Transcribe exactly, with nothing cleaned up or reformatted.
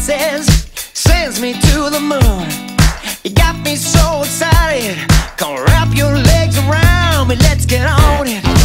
kisses, sends me to the moon. You got me so excited. Come wrap your legs around me, let's get on it.